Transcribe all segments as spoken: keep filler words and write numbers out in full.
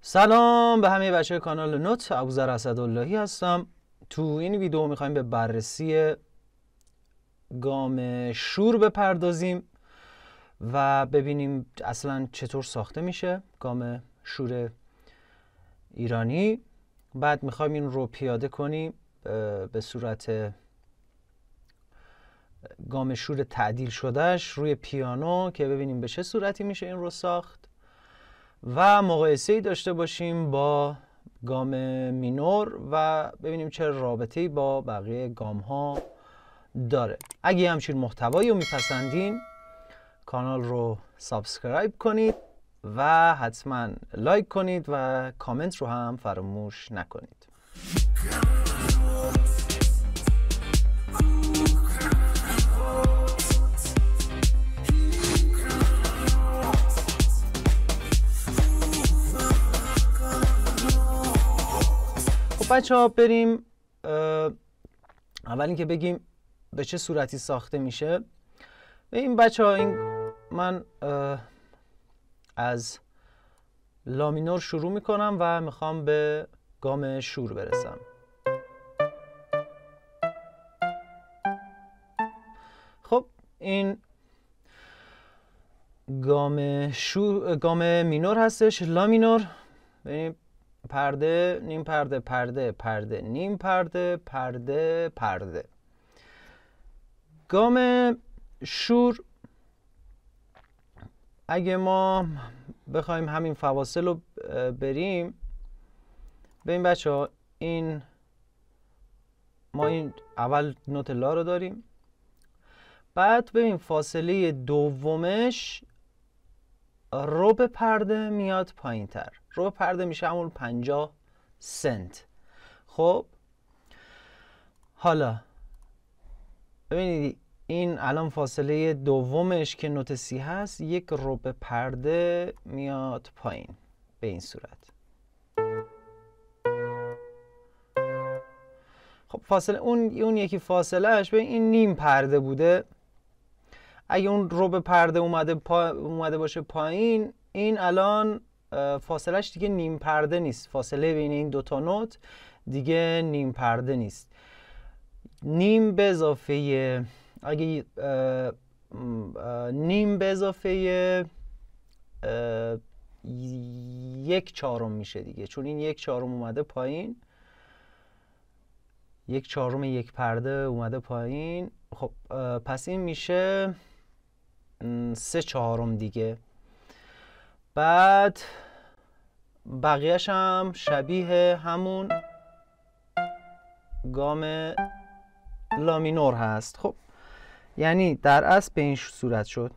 سلام به همه بچه کانال نوت، ابوذر اسداللهی هستم. تو این ویدیو میخوایم به بررسی گام شور بپردازیم و ببینیم اصلا چطور ساخته میشه گام شور ایرانی. بعد میخوایم این رو پیاده کنیم به صورت گام شور تعدیل شدهش روی پیانو که ببینیم به چه صورتی میشه این رو ساخت و مقایسه‌ای داشته باشیم با گام مینور و ببینیم چه رابطه‌ای با بقیه گام ها داره. اگه همچین محتوایی رو میپسندین کانال رو سابسکرایب کنید و حتما لایک کنید و کامنت رو هم فراموش نکنید. بچه ها بریم اول اینکه بگیم به چه صورتی ساخته میشه. این بچه ها این من از لا مینور شروع میکنم و میخوام به گام شور برسم. خب این گام شور گام مینور هستش، لا مینور. ببینید پرده نیم پرده پرده پرده نیم پرده پرده پرده. گام شور اگه ما بخوایم همین فواصل رو بریم، ببین بچه ها این ما این اول نوت لا رو داریم، بعد ببین فاصله دومش ربع پرده میاد پایین تر. ربع پرده میشه همون پنجاه سنت. خب حالا ببینید این الان فاصله دومش که نوت سی هست یک ربع پرده میاد پایین به این صورت. خب فاصله اون اون یکی فاصلهش به این نیم پرده بوده. اگه اون ربع پرده اومده پا... اومده باشه پایین، این الان فاصلهش دیگه نیم پرده نیست. فاصله بین این دوتا نوت دیگه نیم پرده نیست. نیم به اضافه اگه اه اه نیم به اضافه یک چهارم میشه دیگه، چون این یک چهارم اومده پایین، یک چهارم یک پرده اومده پایین. خب پس این میشه سه چهارم دیگه. بعد بقیهش هم شبیه همون گام لا مینور هست. خب یعنی در اصل به این صورت شد.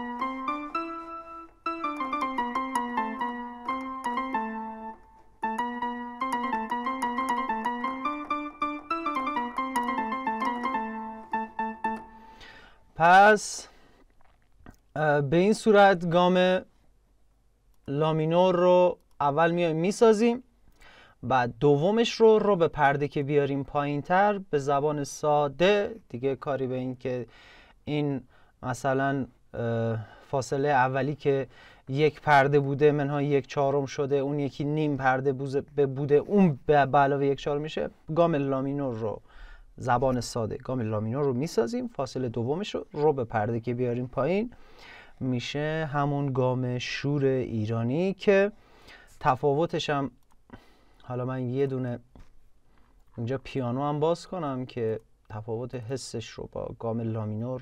پس به این صورت گام لا مینور رو اول میایم میسازیم، بعد دومش رو رو به پرده که بیاریم پایین تر به زبان ساده دیگه کاری به این که این مثلا فاصله اولی که یک پرده بوده منهای یک چهارم شده، اون یکی نیم پرده بوده، اون به علاوه یک چهارم میشه. گام لا مینور رو زبان ساده گام لا مینور رو میسازیم، فاصله دومش رو رو به پرده که بیاریم پایین میشه همون گام شور ایرانی که تفاوتش هم حالا من یه دونه اینجا پیانو هم باز کنم که تفاوت حسش رو با گام لا مینور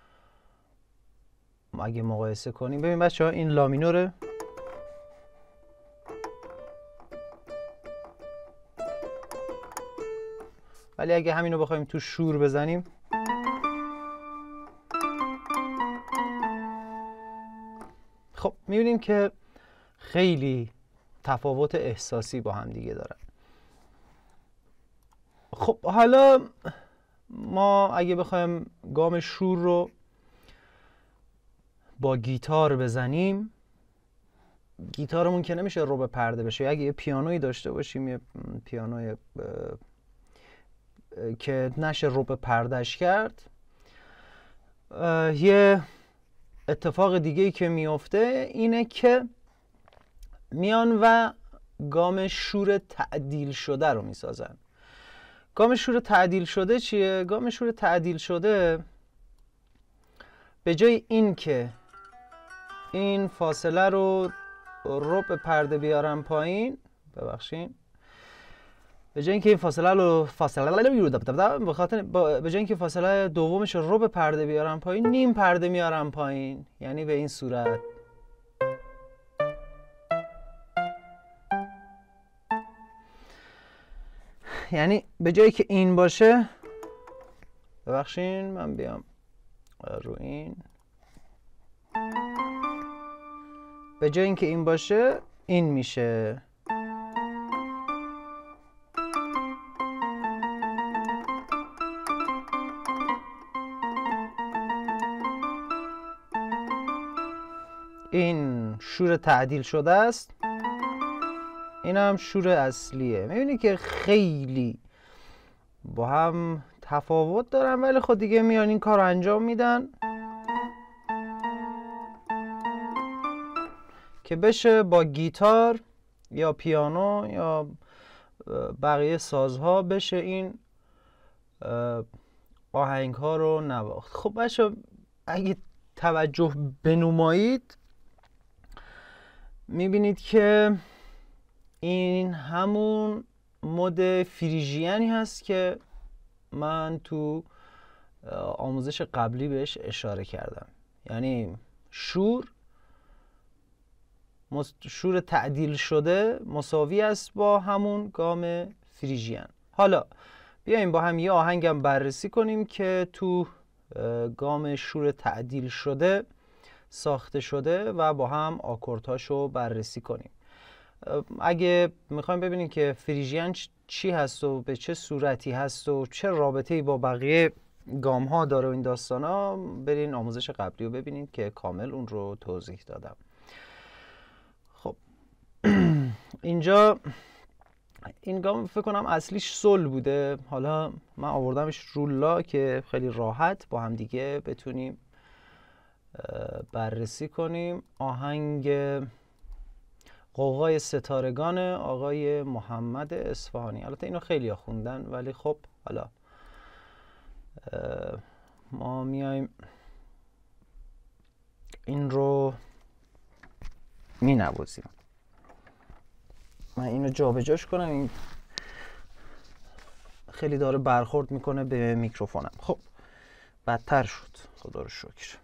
اگه مقایسه کنیم. ببین بچه ها این لا مینوره، ولی اگه همینو بخوایم تو شور بزنیم خب میبینیم که خیلی تفاوت احساسی با هم دیگه دارن. خب حالا ما اگه بخوایم گام شور رو با گیتار بزنیم، گیتارمون که نمیشه رو به پرده بشه. اگه یه پیانویی داشته باشیم، یه پیانوی که نشه رو به پردهش کرد، یه اتفاق دیگه‌ای که میفته اینه که میان و گام شور تعدیل شده رو میسازن. گام شور تعدیل شده چیه؟ گام شور تعدیل شده به جای این که این فاصله رو ربع پرده بیارم پایین، ببخشید، به جای اینکه این فاصله رو فاصله به خاطر به جای اینکه فاصله دومش رو ربع پرده بیارم پایین، نیم پرده میارم پایین، یعنی به این صورت. یعنی به جایی که این باشه، ببخشین من بیام رو این، به جای اینکه این باشه این میشه. این شور تعدیل شده است، این هم شور اصلیه. میبینی که خیلی با هم تفاوت دارن، ولی خود دیگه میان این کار رو انجام میدن که بشه با گیتار یا پیانو یا بقیه سازها بشه این آهنگ ها رو نواخت. خب بچه اگه توجه بنمایید میبینید که این همون مد فریژیانی هست که من تو آموزش قبلی بهش اشاره کردم. یعنی شور شور تعدیل شده مساوی است با همون گام فریژیان. حالا بیایم با هم یه آهنگم بررسی کنیم که تو گام شور تعدیل شده ساخته شده و با هم آکوردهاشو بررسی کنیم. اگه میخوایم ببینیم که فریژیان چی هست و به چه صورتی هست و چه رابطه‌ای با بقیه گام ها داره و این داستان ها، برین آموزش قبلی رو ببینید که کامل اون رو توضیح دادم. خب اینجا این گام فکر کنم اصلیش سل بوده، حالا من آوردمش رو لا که خیلی راحت با هم دیگه بتونیم بررسی کنیم. آهنگ قوقای ستارگان آقای محمد اصفهانی. البته اینو خیلی ها خوندن ولی خب حالا ما میایم این رو می نوازیم. من اینو جابجاش کنم، این خیلی داره برخورد میکنه به میکروفونم. خب بدتر شد، خدا رو شکر.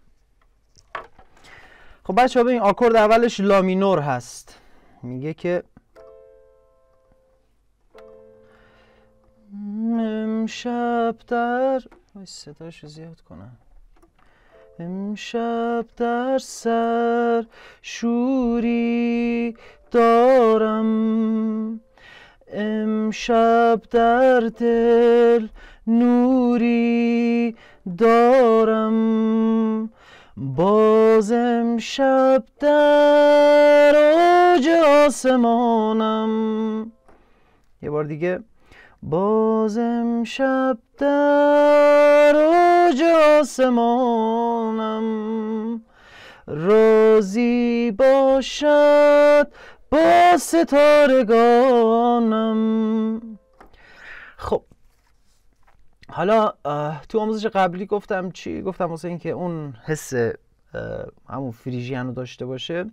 خب بچه ها ببین آکورد اولش لا مینور هست، میگه که امشب در صداشو زیاد کنم، امشب در سر شوری دارم، امشب در دل نوری دارم، باز امشب در اوج آسمانم. یه بار دیگه، باز امشب در اوج آسمانم، راضی باشد با ستارگانم. خب حالا تو آموزش قبلی گفتم چی؟ گفتم واسه این که اون حس همون فریژیان رو داشته باشه،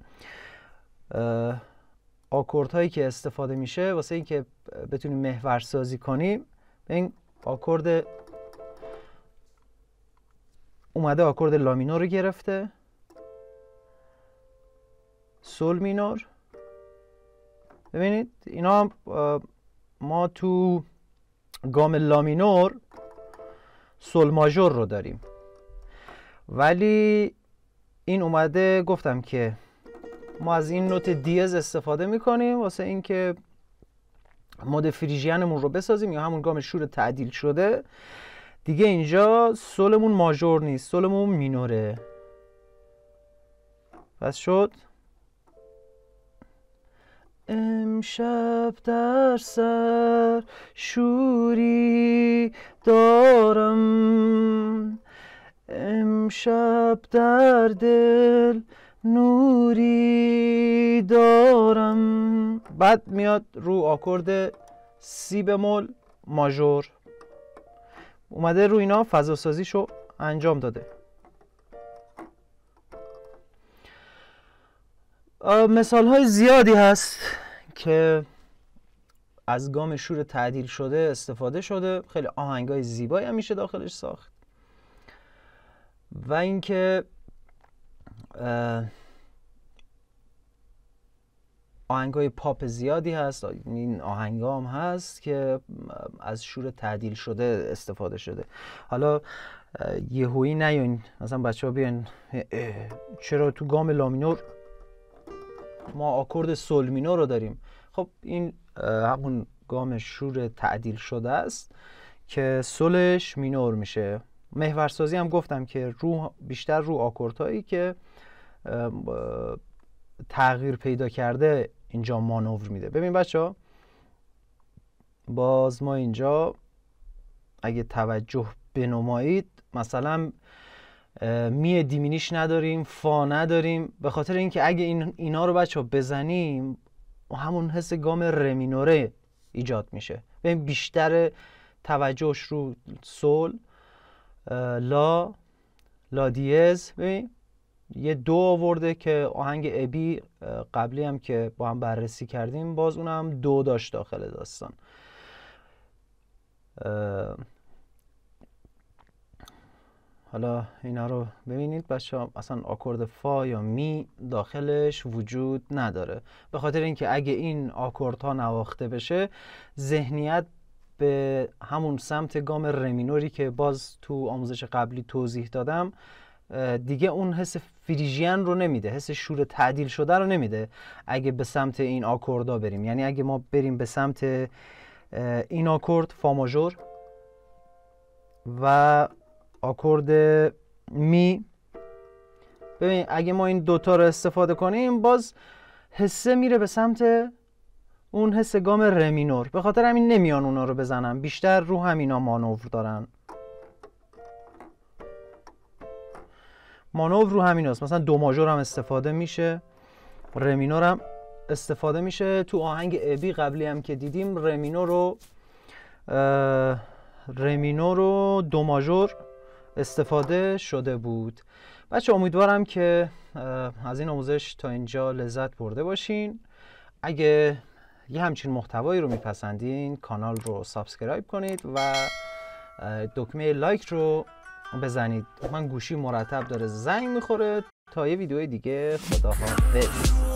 آکورد هایی که استفاده میشه واسه این که بتونیم محور سازی کنیم، این آکورد اومده آکورد لا مینور رو گرفته، سول مینور. ببینید اینا ما تو گام لا مینور سول ماژور رو داریم، ولی این اومده گفتم که ما از این نوت دیز استفاده میکنیم واسه اینکه مد فریژیانمون رو بسازیم یا همون گام شور تعدیل شده. دیگه اینجا سولمون ماژور نیست، سولمون مینوره. پس شد امشب در سر شوری دارم، امشب در دل نوری دارم، بعد میاد رو آکورد سی بمول ماژور، اومده رو اینا فضا سازیشو انجام داده. مثال های زیادی هست که از گام شور تعدیل شده استفاده شده، خیلی آهنگ های زیبایی هم میشه داخلش ساخت. و اینکه آهنگ های پاپ زیادی هست، این آهنگ هم هست که از شور تعدیل شده استفاده شده. حالا یهویی نیاین مثلا بچه ها بیان چرا تو گام لامینور ما آکورد سول مینور رو داریم. خب این همون گام شور تعدیل شده است که سولش مینور میشه. محورسازی هم گفتم که رو بیشتر رو آکوردهایی که تغییر پیدا کرده اینجا مانور میده. ببین بچه ها، باز ما اینجا اگه توجه بنمایید مثلا می دیمینیش نداریم، فا نداریم، به خاطر اینکه اگه این اینا رو بچه ها بزنیم همون حس گام رمینوره ایجاد میشه. ببین بیشتر توجهش رو سول، لا، لا دیز. ببین یه دو آورده که آهنگ ابی قبلی هم که با هم بررسی کردیم باز اونم دو داشت داخل داستان. حالا اینا رو ببینید بچه ها، اصلا آکورد فا یا می داخلش وجود نداره، به خاطر اینکه اگه این آکوردها نواخته بشه ذهنیت به همون سمت گام رمینوری که باز تو آموزش قبلی توضیح دادم دیگه اون حس فریژین رو نمیده، حس شور تعدیل شده رو نمیده اگه به سمت این آکوردها بریم. یعنی اگه ما بریم به سمت این آکورد فا ماژور و آکورد می، ببین اگه ما این دوتا رو استفاده کنیم باز حسه میره به سمت اون حس گام رمینور، به خاطر همین نمیان اونا رو بزنم، بیشتر رو همینا مانور دارن. مانور رو همین هست. مثلا دو ماژور هم استفاده میشه، رمینور هم استفاده میشه. تو آهنگ ابی قبلی هم که دیدیم رمینور رو رمینور رو دو ماژور استفاده شده بود. بچه امیدوارم که از این آموزش تا اینجا لذت برده باشین. اگه یه همچین محتوایی رو میپسندین کانال رو سابسکرایب کنید و دکمه لایک رو بزنید. من گوشی مرتب داره زنگ میخوره. تا یه ویدیوی دیگه، خداحافظ.